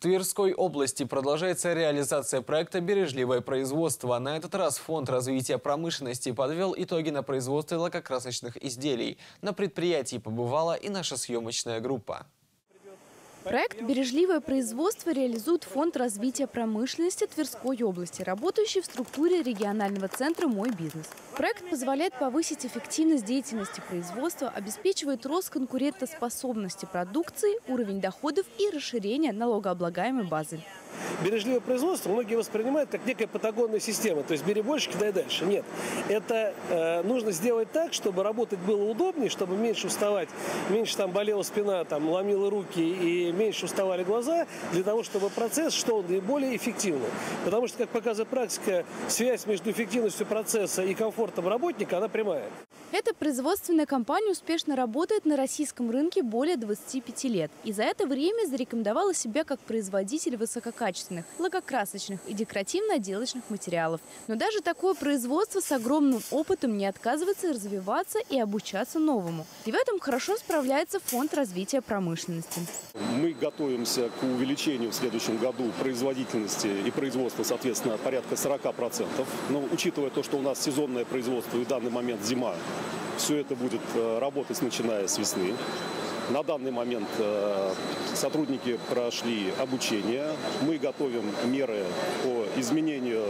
Тверской области продолжается реализация проекта «Бережливое производство». На этот раз Фонд развития промышленности подвел итоги на производстве лакокрасочных изделий. На предприятии побывала и наша съемочная группа. Проект «Бережливое производство» реализует Фонд развития промышленности Тверской области, работающий в структуре регионального центра «Мой бизнес». Проект позволяет повысить эффективность деятельности производства, обеспечивает рост конкурентоспособности продукции, уровень доходов и расширение налогооблагаемой базы. Бережливое производство многие воспринимают как некая патагонная система, то есть бери больше, кидай дальше. Нет, это нужно сделать так, чтобы работать было удобнее, чтобы меньше уставать, меньше там болела спина, там ломила руки и меньше уставали глаза, для того, чтобы процесс шел наиболее эффективно. Потому что, как показывает практика, связь между эффективностью процесса и комфортом работника, она прямая. Эта производственная компания успешно работает на российском рынке более 25 лет. И за это время зарекомендовала себя как производитель высококачественных, лакокрасочных и декоративно-отделочных материалов. Но даже такое производство с огромным опытом не отказывается развиваться и обучаться новому. И в этом хорошо справляется Фонд развития промышленности. Мы готовимся к увеличению в следующем году производительности и производства, соответственно, порядка 40%. Но учитывая то, что у нас сезонное производство и в данный момент зима, все это будет работать, начиная с весны. На данный момент сотрудники прошли обучение. Мы готовим меры по изменению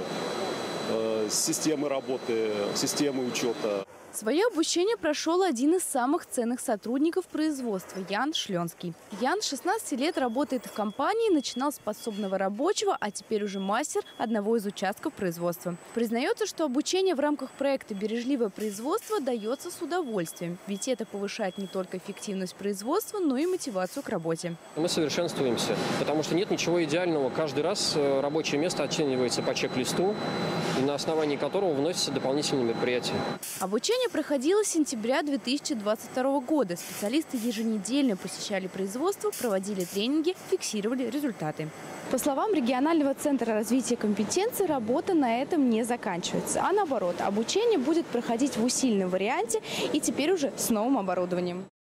системы работы, системы учета. Свое обучение прошел один из самых ценных сотрудников производства – Ян Шленский. Ян с 16 лет работает в компании, начинал с подсобного рабочего, а теперь уже мастер одного из участков производства. Признается, что обучение в рамках проекта «Бережливое производство» дается с удовольствием, ведь это повышает не только эффективность производства, но и мотивацию к работе. Мы совершенствуемся, потому что нет ничего идеального. Каждый раз рабочее место оценивается по чек-листу, на основании которого вносятся дополнительные мероприятия. Обучение проходило с сентября 2022 года. Специалисты еженедельно посещали производство, проводили тренинги, фиксировали результаты. По словам регионального центра развития компетенций, работа на этом не заканчивается. А наоборот, обучение будет проходить в усиленном варианте и теперь уже с новым оборудованием.